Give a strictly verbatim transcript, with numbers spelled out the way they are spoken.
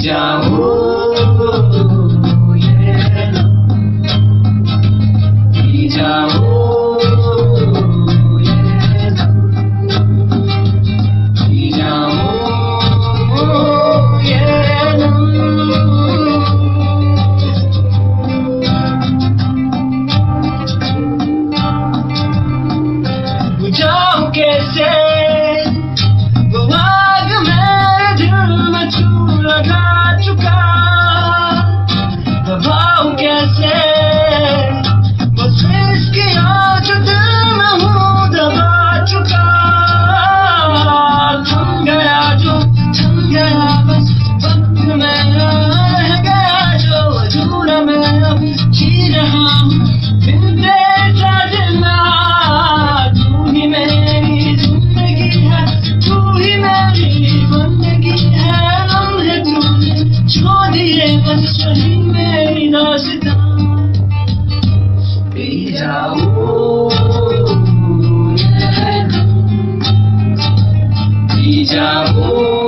जाओ ये पी जाओ ये पी जाओ ये बुझाओ कैसे वो आग मेरे दिल में छू लगा चुका, दबाओ कैसे वो इसकी आज दिल में हूँ दबा चुका। थम गया जो थम गया बस वक्त में रह गया जो अधूरा मैं अब जी रहा हूँ बिन तेरा जिंदा। तू ही मेरी जिंदगी है, तू ही मेरी बंदगी है, लम्हे तूने छोड़ दिए बस वही मेरी दास्तां। पी जाओ ये पी जाओ